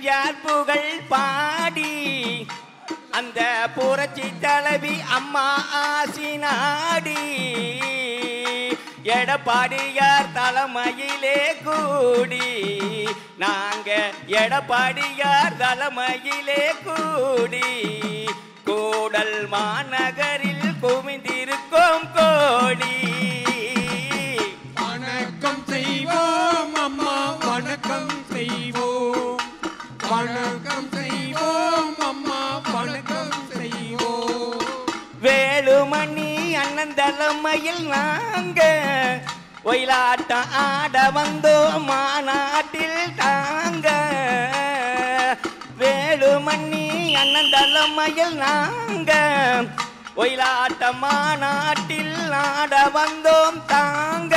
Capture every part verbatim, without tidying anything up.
பெரியார் புகழ் பாடி அந்த புரட்சி தலைவி அம்மா ஆசி நாடி எடப்பாடியார் தலைமையிலே கூடி நாங்க எடப்பாடியார் தலைமையிலே கூடி கூடல் மாநகரில் குவிந்திருக்கும் கோடி வணக்கம் செய்வோம் அம்மா வணக்கம் செய்வோம் வணக்கம் செய்வோம் அம்மா வணக்கம் செய்வோம் வேலுமணி அண்ணன் தலைமையில் நாங்க ஒயிலாட்டம் ஆட வந்தோம் மாநாட்டில் தாங்க வேலுமணி அண்ணன் தலைமையில் நாங்க ஒயிலாட்ட மாநாட்டில் ஆட வந்தோம் தாங்க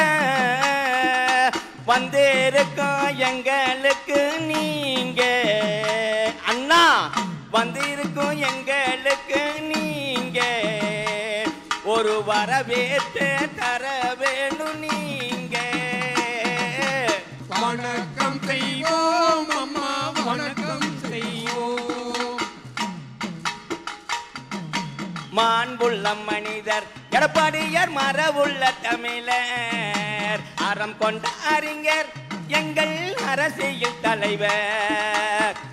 வந்திருக்கோம் எங்களுக்கு நீங்க அண்ணா வந்திருக்கோம் எங்களுக்கு நீங்க ஒரு வரவேற்று தர வேணும் நீங்க வணக்கம் செய்வோம் அம்மா வணக்கம் செய்வோம் மாண்புள்ள மனிதர் எடப்பாடியார் மரபுள்ள தமிழர் அறம் கொண்ட அறிஞர் எங்கள் அரசியல் தலைவர்